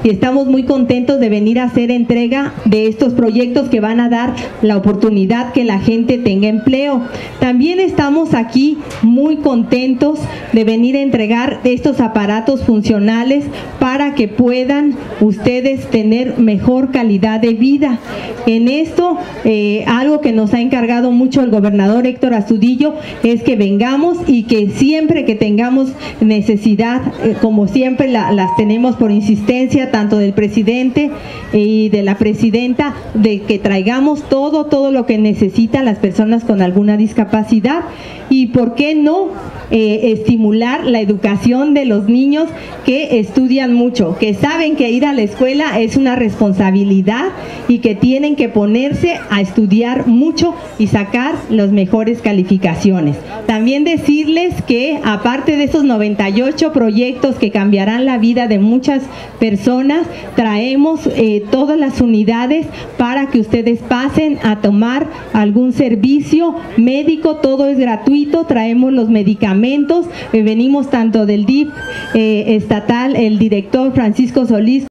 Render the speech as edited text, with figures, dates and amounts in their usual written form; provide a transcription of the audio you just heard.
y estamos muy contentos de venir a hacer entrega de estos proyectos que van a dar la oportunidad que la gente tenga empleo. También estamos aquí muy contentos de venir a entregar estos aparatos funcionales para que puedan ustedes tener mejor calidad de vida. En esto, algo que nos ha encargado mucho el gobernador Héctor Astudillo es que vengamos y que siempre que tengamos necesidad, como siempre las tenemos por insistencia tanto del presidente y de la presidenta, de que traigamos todo lo que necesitan las personas con alguna discapacidad y por qué no estimular la educación de los niños que estudian mucho, que saben que ir a la escuela es una responsabilidad y que tienen que ponerse a estudiar mucho y sacar las mejores calificaciones. También decirles que aparte de esos 98 proyectos que cambiarán la vida de muchas personas, traemos todas las unidades para que ustedes pasen a tomar algún servicio médico, todo es gratuito, traemos los medicamentos, venimos tanto del DIF estatal, el director Francisco Solís,